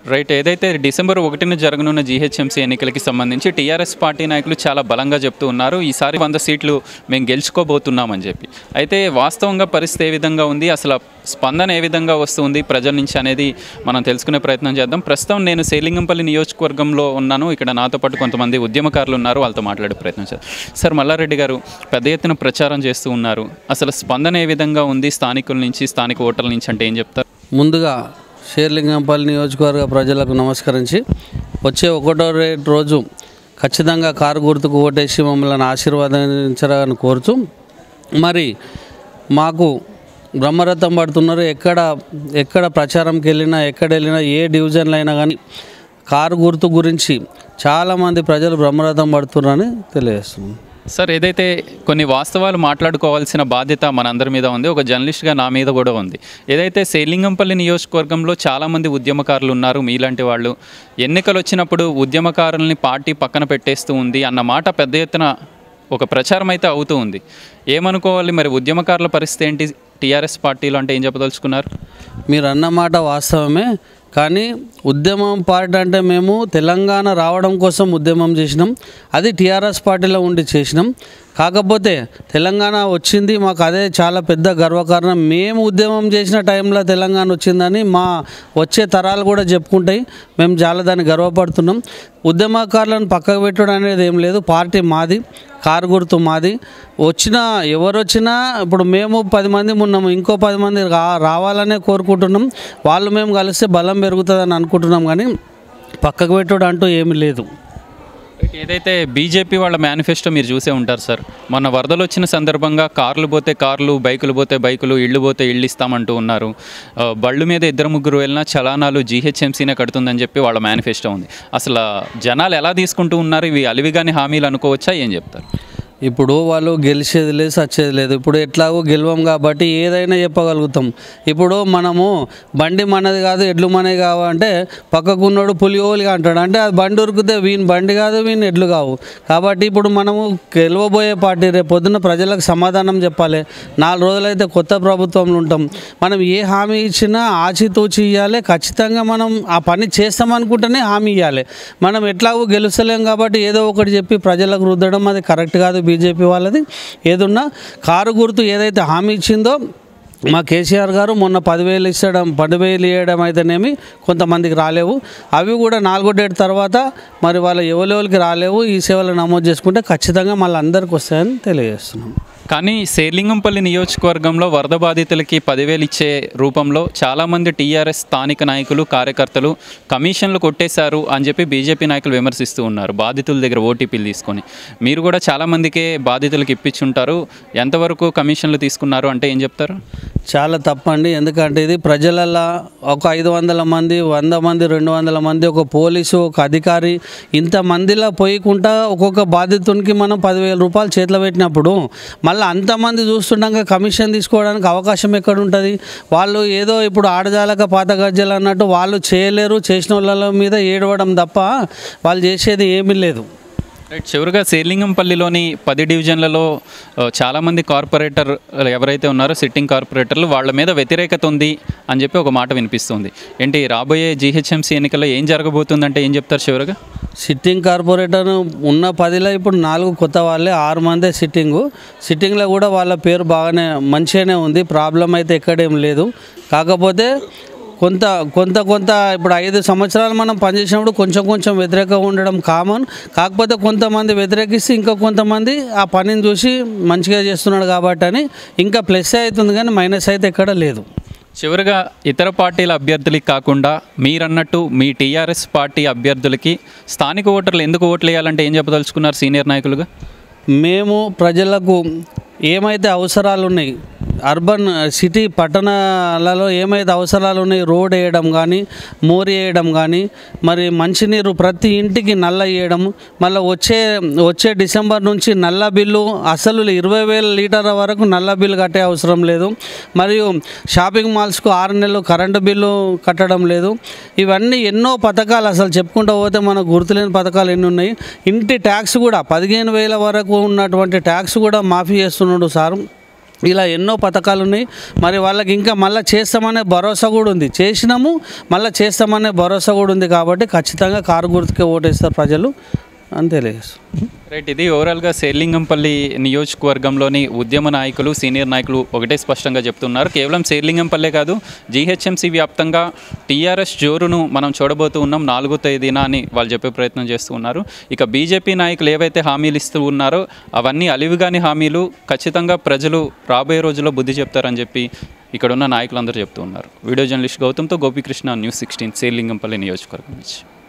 Right. ఏదైతే December 1న జరగనున్న GHMC ఎన్నికలకి సంబంధించి టీఆర్ఎస్ పార్టీ నాయకులు చాలా బలంగా చెప్తూ ఉన్నారు. ఈసారి 100 సీట్లు మేము గెలుచుకోబోతున్నామని చెప్పి. అయితే వాస్తవంగా పరిస్థితి ఏ విధంగా ఉంది, అసలు స్పందన ఏ విధంగా వస్తుంది ప్రజల నుంచి అనేది మనం తెలుసుకునే ప్రయత్నం చేద్దాం. ప్రస్తుతం నేను సేలింగంపల్లి నియోజకవర్గంలో ఉన్నాను. ఇక్కడ నాతో పాటు కొంతమంది ఉద్యమకారులు ఉన్నారు, వాళ్ళతో మాట్లాడే ప్రయత్నం చేద్దాం. సార్, మల్లారెడ్డి గారు పెద్ద ఎత్తున ప్రచారం చేస్తూ ఉన్నారు. అసలు స్పందన ఏ విధంగా ఉంది స్థానికుల నుంచి, స్థానిక ఓటర్ల నుంచి అంటే ఏం చెప్తారు? ముందుగా షేర్లింగంపల్లి నియోజకవర్గ ప్రజలకు నమస్కరించి, వచ్చే 1వ రోజు ఖచ్చితంగా కారు గుర్తుకు ఓటేసి మమ్మల్ని ఆశీర్వదించాలని కోరుతూ, మరి మాకు బ్రహ్మరథం పడుతున్నారు. ఎక్కడ ప్రచారంకి వెళ్ళినా, ఎక్కడ వెళ్ళినా, ఏ డివిజన్లో అయినా కానీ కారు గుర్తు గురించి చాలామంది ప్రజలు బ్రహ్మరథం పడుతున్నారని తెలియజేస్తున్నాం. సార్, ఏదైతే కొన్ని వాస్తవాలు మాట్లాడుకోవాల్సిన బాధ్యత మనందరి మీద ఉంది, ఒక జర్నలిస్ట్గా నా మీద కూడా ఉంది. ఏదైతే సేలింగంపల్లి నియోజకవర్గంలో చాలామంది ఉద్యమకారులు ఉన్నారు, మీలాంటి వాళ్ళు. ఎన్నికలు వచ్చినప్పుడు ఉద్యమకారుల్ని పార్టీ పక్కన పెట్టేస్తూ ఉంది అన్న మాట పెద్ద ఎత్తున ఒక ప్రచారం అయితే అవుతూ ఉంది. ఏమనుకోవాలి మరి, ఉద్యమకారుల పరిస్థితి ఏంటి టీఆర్ఎస్ పార్టీలో అంటే ఏం చెప్పదలుచుకున్నారు? మీరు అన్నమాట వాస్తవమే, కానీ ఉద్యమం పార్టీ అంటే మేము తెలంగాణ రావడం కోసం ఉద్యమం చేసినాం. అది టీఆర్ఎస్ పార్టీలో ఉండి చేసినాం. కాకపోతే తెలంగాణ వచ్చింది, మాకు అదే చాలా పెద్ద గర్వకారణం. మేము ఉద్యమం చేసిన టైంలో తెలంగాణ వచ్చిందని మా వచ్చే తరాలు కూడా చెప్పుకుంటాయి. మేము చాలా దాన్ని గర్వపడుతున్నాం. ఉద్యమకారులను పక్కకు పెట్టడం అనేది ఏం లేదు. పార్టీ మాది, కారు గుర్తు మాది. ఎవరు వచ్చినా ఇప్పుడు మేము 10 మంది ఉన్నాము, ఇంకో 10 మంది రావాలనే కోరుకుంటున్నాం. వాళ్ళు మేము కలిస్తే బలం పెరుగుతుందని అనుకుంటున్నాం, కానీ పక్కకు పెట్టడం అంటూ ఏమీ లేదు. ఏదైతే బీజేపీ వాళ్ళ మేనిఫెస్టో మీరు చూసే ఉంటారు సార్. మొన్న వరదలు వచ్చిన సందర్భంగా కార్లు పోతే కార్లు, బైకులు పోతే బైకులు, ఇళ్ళు పోతే ఇళ్ళు ఇస్తామంటూ ఉన్నారు. బళ్ళు మీద 2-3 వెళ్ళినా చలానాలు జీహెచ్ఎంసీనే కడుతుందని చెప్పి వాళ్ళ మేనిఫెస్టో ఉంది. అసలు జనాలు ఎలా తీసుకుంటూ ఉన్నారు? ఇవి అలివిగాని హామీలు అనుకోవచ్చా? ఏం చెప్తారు? ఇప్పుడు వాళ్ళు గెలిచేది లేదు, సచ్చేది లేదు. ఇప్పుడు ఎట్లాగో గెలవం కాబట్టి ఏదైనా చెప్పగలుగుతాం. ఇప్పుడు మనము బండి మనది కాదు, ఎడ్లు మనది కావు అంటే పక్కకున్నాడు పులిహోలిగా అంటాడు. అంటే అది బండి ఉరికితే వీని బండి కాదు, వీని ఎడ్లు కావు. కాబట్టి ఇప్పుడు మనము గెలవబోయే పార్టీ రేపు పొద్దున్న ప్రజలకు సమాధానం చెప్పాలి. 4 రోజులైతే కొత్త ప్రభుత్వంలో ఉంటాం. మనం ఏ హామీ ఇచ్చినా ఆచితూచి ఇవ్వాలి. ఖచ్చితంగా మనం ఆ పని చేస్తామనుకుంటేనే హామీ ఇవ్వాలి. మనం ఎట్లాగో గెలుస్తలేం కాబట్టి ఏదో ఒకటి చెప్పి ప్రజలకు రుద్దడం అది కరెక్ట్ కాదు. బీజేపీ వాళ్ళది ఏదున్నా కారు గుర్తు ఏదైతే హామీ ఇచ్చిందో, మా కేసీఆర్ గారు మొన్న 10,000 ఇవ్వడం అయితేనేమి కొంతమందికి రాలేవు. అవి కూడా 4వ డేట్ తర్వాత మరి వాళ్ళ ఎవరికి రాలేవు. ఈ సేవలు నమోదు చేసుకుంటే ఖచ్చితంగా మళ్ళీ అందరికి వస్తాయని తెలియజేస్తున్నాం. కానీ సేలింగంపల్లి నియోజకవర్గంలో వరద బాధితులకి 10,000 ఇచ్చే రూపంలో చాలామంది టీఆర్ఎస్ స్థానిక నాయకులు, కార్యకర్తలు కమిషన్లు కొట్టేశారు అని చెప్పి బీజేపీ నాయకులు విమర్శిస్తూ ఉన్నారు, బాధితుల దగ్గర ఓటీపీలు తీసుకొని. మీరు కూడా చాలామందికే బాధితులకు ఇప్పించుంటారు. ఎంతవరకు కమిషన్లు తీసుకున్నారు అంటే ఏం చెప్తారు? చాలా తప్పండి. ఎందుకంటే ఇది ప్రజలల్లో ఒక 500 మంది, 100 మంది, 200 మంది, ఒక పోలీసు, ఒక అధికారి, ఇంతమందిలో పోయకుండా ఒక్కొక్క బాధితునికి మనం 10,000 రూపాయలు చేతిలో పెట్టినప్పుడు మళ్ళీ అంతమంది చూస్తుండగా కమిషన్ తీసుకోవడానికి అవకాశం ఎక్కడ ఉంటుంది? వాళ్ళు ఏదో ఇప్పుడు ఆడజాలక పాత గజ్జలు అన్నట్టు వాళ్ళు చేయలేరు. చేసిన వాళ్ళ మీద ఏడవడం తప్ప వాళ్ళు చేసేది ఏమీ లేదు. రైట్. చివరిగా సేలింగంపల్లిలోని 10 డివిజన్లలో చాలామంది కార్పొరేటర్ ఎవరైతే ఉన్నారో సిట్టింగ్ కార్పొరేటర్లు వాళ్ళ మీద వ్యతిరేకత ఉంది అని చెప్పి ఒక మాట వినిపిస్తుంది. ఏంటి రాబోయే జీహెచ్ఎంసీ ఎన్నికల్లో ఏం జరగబోతుందంటే ఏం చెప్తారు చివరిగా? సిట్టింగ్ కార్పొరేటర్ ఉన్న 10లో ఇప్పుడు 4 కొత్త వాళ్ళే, 6 మందే సిట్టింగ్లో కూడా వాళ్ళ పేరు బాగానే మంచిగానే ఉంది. ప్రాబ్లం అయితే ఎక్కడేం లేదు. కాకపోతే కొంత ఇప్పుడు 5 సంవత్సరాలు మనం పనిచేసినప్పుడు కొంచెం వ్యతిరేకంగా ఉండడం కామన్. కాకపోతే కొంతమంది వ్యతిరేకిస్తే ఇంకా కొంతమంది ఆ పనిని చూసి మంచిగా చేస్తున్నాడు కాబట్టి అని ఇంకా ప్లస్ అవుతుంది, కానీ మైనస్ అయితే ఎక్కడ లేదు. చివరిగా ఇతర పార్టీల అభ్యర్థులకి కాకుండా మీరన్నట్టు మీ టీఆర్ఎస్ పార్టీ అభ్యర్థులకి స్థానిక ఓటర్లు ఎందుకు ఓట్లు వేయాలంటే ఏం చెప్పదలుచుకున్నారు సీనియర్ నాయకులుగా? మేము ప్రజలకు ఏమైతే అవసరాలు ఉన్నాయి, అర్బన్ సిటీ పట్టణాలలో ఏమైతే అవసరాలు ఉన్నాయి, రోడ్ వేయడం కానీ, మోరి వేయడం కానీ, మరి మంచినీరు ప్రతి ఇంటికి నల్ల వేయడం, మళ్ళీ వచ్చే డిసెంబర్ నుంచి నల్ల బిల్లు అసలు 20,000 లీటర్ల వరకు నల్ల బిల్లు కట్టే అవసరం లేదు. మరియు షాపింగ్ మాల్స్కు 6 నెలలు కరెంటు బిల్లు కట్టడం లేదు. ఇవన్నీ ఎన్నో పథకాలు అసలు చెప్పుకుంటూ పోతే మనకు గుర్తులేని పథకాలు ఎన్ని ఉన్నాయి. ఇంటి ట్యాక్స్ కూడా 15,000 వరకు ఉన్నటువంటి ట్యాక్స్ కూడా మాఫీ చేస్తున్నాడు సారు. ఇలా ఎన్నో పథకాలు ఉన్నాయి. మరి వాళ్ళకి ఇంకా మళ్ళీ చేస్తామనే భరోసా కూడా ఉంది. చేసినాము, మళ్ళీ చేస్తామనే భరోసా కూడా ఉంది. కాబట్టి ఖచ్చితంగా కారు గుర్తుకే ఓటేస్తారు ప్రజలు అని తెలియజేస్తారు. రైట్, ఇది ఓవరాల్గా శేర్లింగంపల్లి నియోజకవర్గంలోని ఉద్యమ నాయకులు, సీనియర్ నాయకులు ఒకటే స్పష్టంగా చెప్తున్నారు. కేవలం శేర్లింగంపల్లే కాదు, జీహెచ్ఎంసీ వ్యాప్తంగా టీఆర్ఎస్ జోరును మనం చూడబోతూ ఉన్నాం 4వ తేదీన అని వాళ్ళు చెప్పే ప్రయత్నం చేస్తూ ఉన్నారు. ఇక బీజేపీ నాయకులు ఏవైతే హామీలు ఇస్తూ ఉన్నారో అవన్నీ అలివిగాని హామీలు. ఖచ్చితంగా ప్రజలు రాబోయే రోజుల్లో బుద్ధి చెప్తారని చెప్పి ఇక్కడ ఉన్న నాయకులందరూ చెప్తూ ఉన్నారు. వీడియో జర్నలిస్ట్ గౌతమ్తో గోపికృష్ణ, న్యూస్ 16, శేర్లింగంపల్లి నియోజకవర్గం నుంచి.